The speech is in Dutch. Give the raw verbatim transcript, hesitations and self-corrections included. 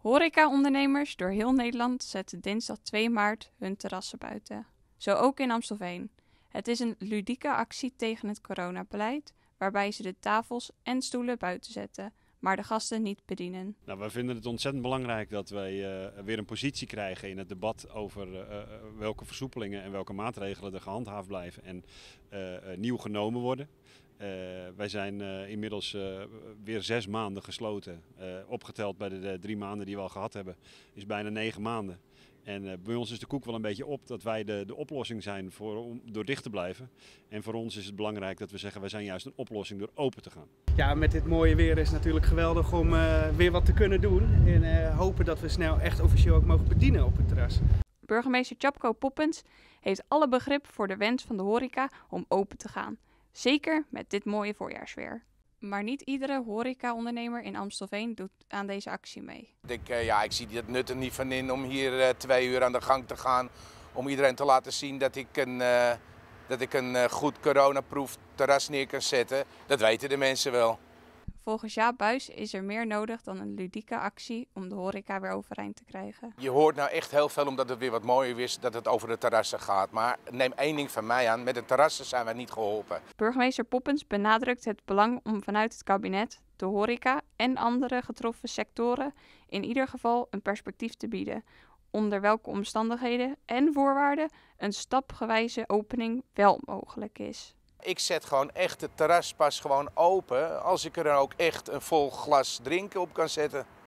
Horecaondernemers door heel Nederland zetten dinsdag twee maart hun terrassen buiten. Zo ook in Amstelveen. Het is een ludieke actie tegen het coronabeleid, waarbij ze de tafels en stoelen buiten zetten, maar de gasten niet bedienen. Nou, wij vinden het ontzettend belangrijk dat wij uh, weer een positie krijgen in het debat over uh, uh, welke versoepelingen en welke maatregelen er gehandhaafd blijven en uh, uh, nieuw genomen worden. Uh, wij zijn uh, inmiddels uh, weer zes maanden gesloten. Uh, opgeteld bij de, de drie maanden die we al gehad hebben, is bijna negen maanden. En uh, bij ons is de koek wel een beetje op dat wij de, de oplossing zijn voor, om, door dicht te blijven. En voor ons is het belangrijk dat we zeggen, wij zijn juist een oplossing door open te gaan. Ja, met dit mooie weer is het natuurlijk geweldig om uh, weer wat te kunnen doen. En uh, hopen dat we snel echt officieel ook mogen bedienen op het terras. Burgemeester Tjapko Poppens heeft alle begrip voor de wens van de horeca om open te gaan. Zeker met dit mooie voorjaarsweer. Maar niet iedere horecaondernemer in Amstelveen doet aan deze actie mee. Ik, uh, ja, ik zie het nut er niet van in om hier uh, twee uur aan de gang te gaan. Om iedereen te laten zien dat ik een, uh, dat ik een uh, goed coronaproof terras neer kan zetten. Dat weten de mensen wel. Volgens Jaap Buys is er meer nodig dan een ludieke actie om de horeca weer overeind te krijgen. Je hoort nou echt heel veel, omdat het weer wat mooier is, dat het over de terrassen gaat. Maar neem één ding van mij aan, met de terrassen zijn wij niet geholpen. Burgemeester Poppens benadrukt het belang om vanuit het kabinet de horeca en andere getroffen sectoren in ieder geval een perspectief te bieden. Onder welke omstandigheden en voorwaarden een stapgewijze opening wel mogelijk is. Ik zet gewoon echt het terras pas gewoon open als ik er dan ook echt een vol glas drinken op kan zetten.